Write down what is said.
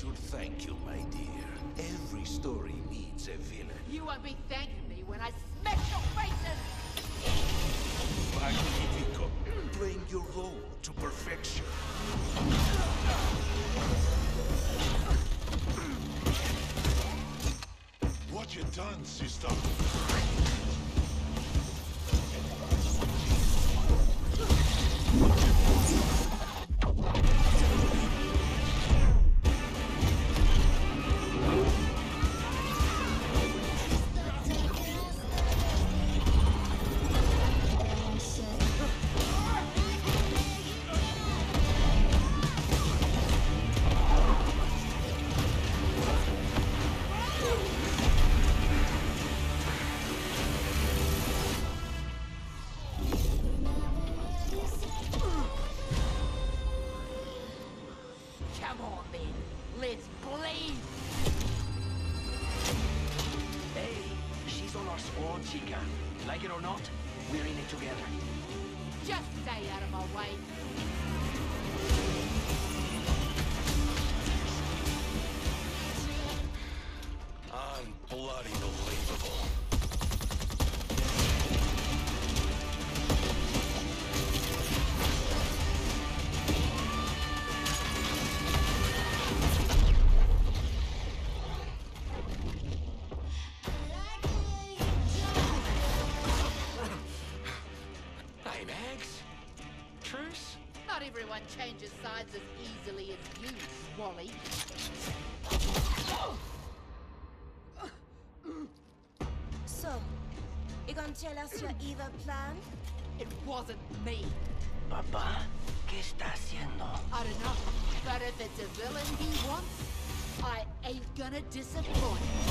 should thank you, my dear. Every story needs a villain. You won't be thanking me when I smash your faces! Magnifico. Playing your role to perfection. What you done, sister? Come on, then. Let's bleed! Hey, she's on our squad, Chica. Like it or not, we're in it together. Just stay out of my way. Unbloody believable. Hey, Max. Truce? Not everyone changes sides as easily as you, Wally. So, you gonna tell us your evil plan? It wasn't me. Papá, ¿qué está haciendo? I don't know, but if it's a villain he wants, I ain't gonna disappoint.